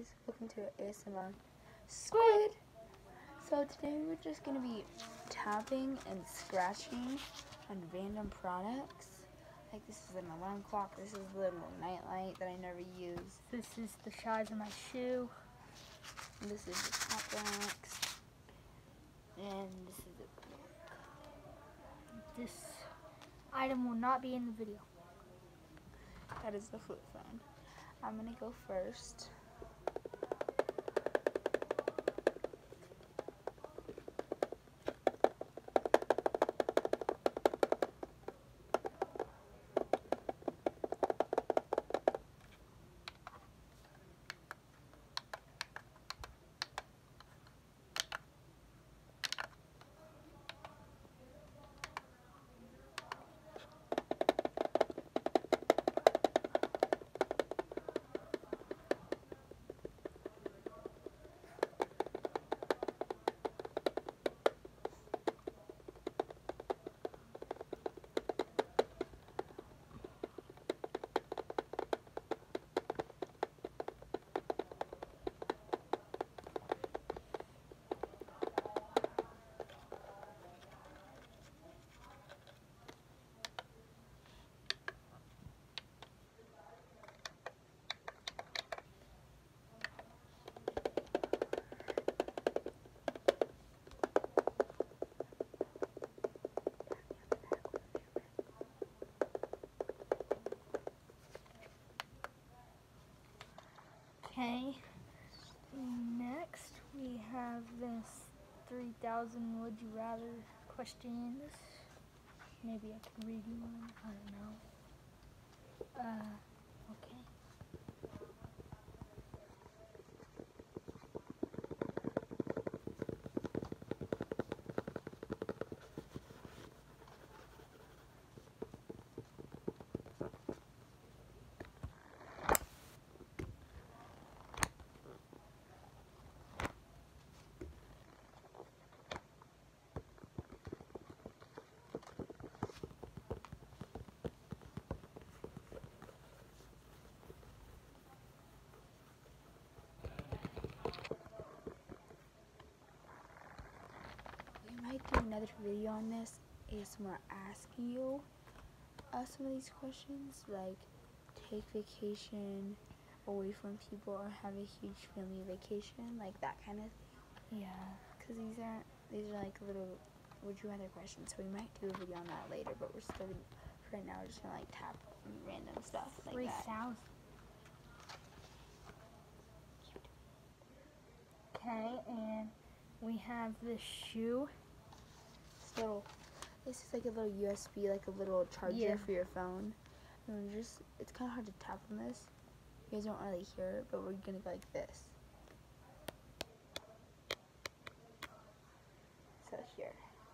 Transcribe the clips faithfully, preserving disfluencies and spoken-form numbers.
guys, welcome to A S M R Squid. So today we're just going to be tapping and scratching on random products. Like this is an alarm clock, this is a little night light that I never use. This is the size of my shoe. And this is the top box. And this is the book. This item will not be in the video. That is the flip phone. I'm going to go first. Okay, next we have this three thousand would you rather questions. Maybe I can read you one, I don't know. Uh, okay. We might do another video on this, A S M R asking you uh, some of these questions, like take vacation away from people or have a huge family vacation, like that kind of thing. Yeah. Because these aren't, these are like little would you rather questions, so we might do a video on that later, but we're still, for right now, we're just gonna like tap random stuff like Three that. thousand. Okay, and we have this shoe. This little, this is like a little U S B, like a little charger Yeah. for your phone. And we're just, it's kind of hard to tap on this. You guys don't really hear it, but we're gonna go like this. So here.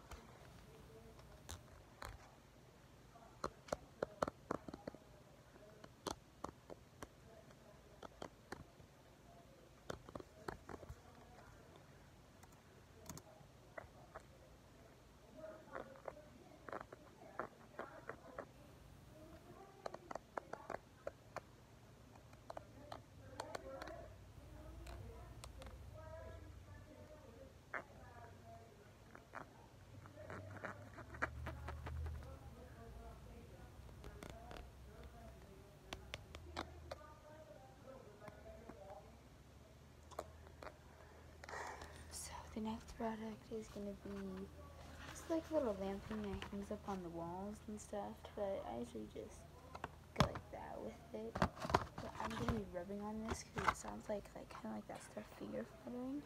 So the next product is gonna be it's like a little lamp thing that hangs up on the walls and stuff, but I usually just go like that with it. But I'm gonna be rubbing on this because it sounds like like kind of like that stuff finger fluttering.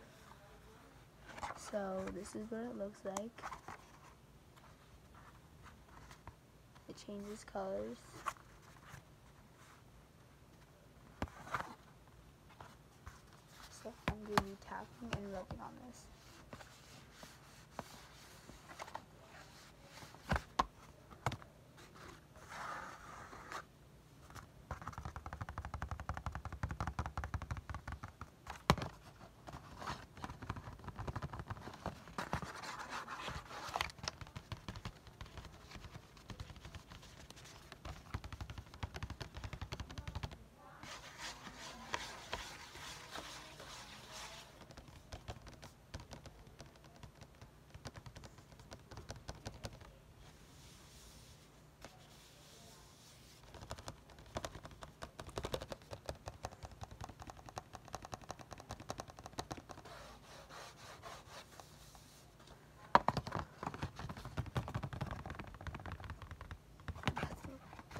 So this is what it looks like. It changes colors. So I'm going to be tapping and rubbing on this.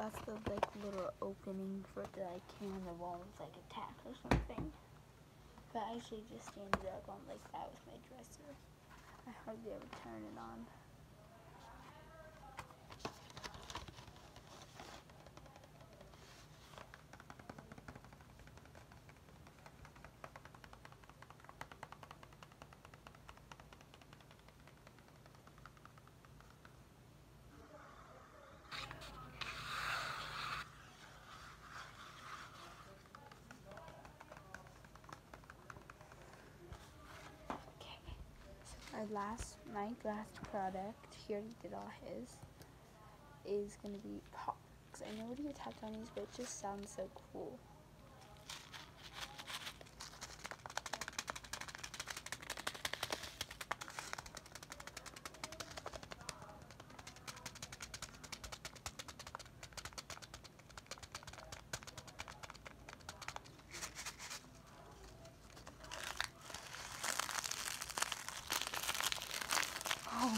that's the like little opening for the like can the wall was like attack or something. But I actually just stand it up on like that with my dresser. I hardly ever turn it on. Our last, my last product, he already did all his, is going to be Pop. Because I know what he tapped on these, but it just sounds so cool. Oh.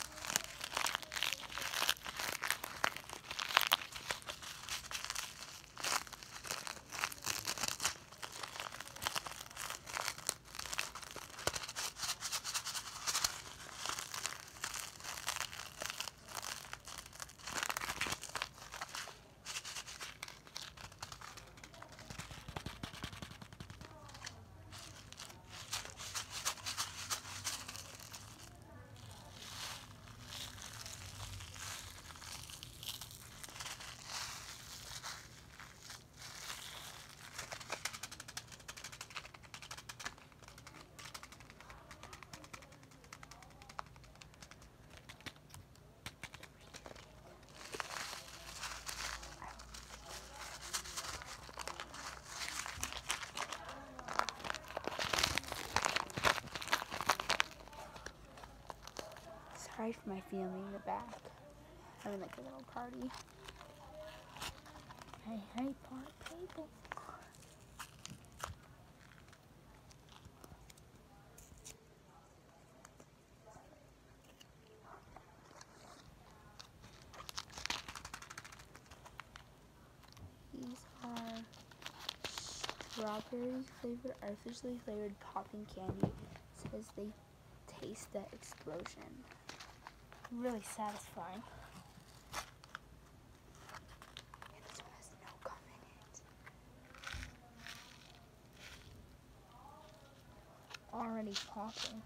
Sorry for my family in the back, having like a little party. Hey, hey, party people. These are strawberry flavored, artificially flavored popping candy. It says they taste the explosion. Really satisfying. And this one has no gum in it. Already popping.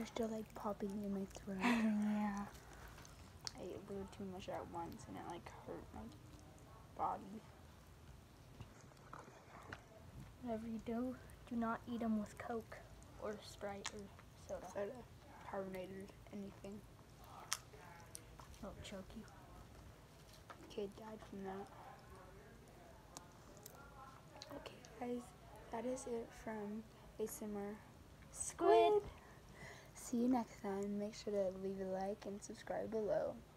they're still like popping in my throat. Yeah. I ate a little too much at once and it like hurt my body. Whatever you do, do not eat them with Coke or Sprite or soda. Soda, carbonated, anything. It'll choke you. Kid died from that. Okay, guys, that is it from A S M R Squid. See you next time. Make sure to leave a like and subscribe below.